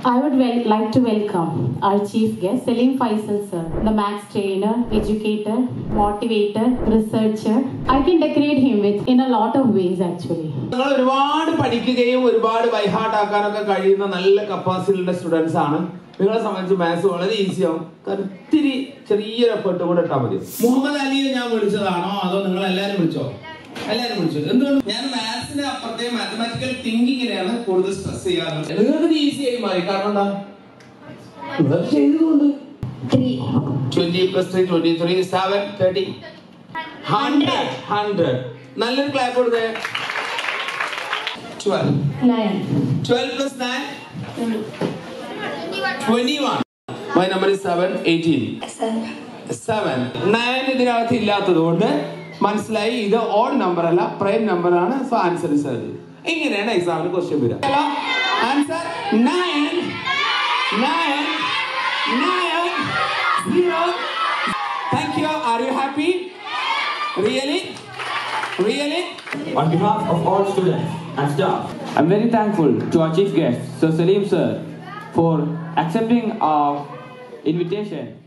I would like to welcome our chief guest, Salim Faisal sir, the maths trainer, educator, motivator, researcher. I can decorate him in a lot of ways actually. നിങ്ങൾ ഒരുപാട് പഠിക്കുകയും ഒരുപാട് by heart ആക്കാനൊക്കെ കഴിയുന്ന നല്ല കപ്പാസിറ്റിയുള്ള students ആണ്. നിങ്ങളെ സംബന്ധിച്ച് maths വളരെ ഈസി ആവും. കരുത്തിരി ചെറിയൊരു എഫേർട്ട് കൂടെ ഇട്ടാൽ മതി. മുഹമ്മദ് അലിയെ ഞാൻ വിളിച്ചതാണോ അതോ നിങ്ങൾ എല്ലാവരും വിളിച്ചോ? എല്ലാവരും വിളിച്ചു. എന്തുകൊണ്ട് ഞാൻ മാത്സിന്റെ അപ്പുറത്തെ മാത്തമാറ്റിക്കൽ തിങ്കിങ്ങിനെയാണ് കൂടുതൽ സ്ട്രെസ് ചെയ്യാറുള്ളത്. നിങ്ങൾക്ക് ഈസി ആയി മാറി. കാരണം എന്താ? ചെയ്തുകൊണ്ട് 20 + 3 23 7 30 100. നല്ലൊരു ക്ലാപ്പ് കൊടുത്തേ. 12 9 12 + 9 21. My number is 7 18 7 9 ഇതിനകത്ത് ഇല്ലാത്തത് കൊണ്ട് മനസ്സിലായി ഇത് ഓഡ് നമ്പർ അല്ല, പ്രൈം നമ്പർ ആണ്. സോ ആൻസർ ഇസ് അത്. ഇങ്ങനെയാണ് എക്സാമിന് ക്വസ്റ്റ്യൻ വരിക. Answer 9 9 9 0. Thank you. Are you happy? Really? On behalf of all students and staff, I'm very thankful to our chief guest, Sir Salim sir, for accepting our invitation.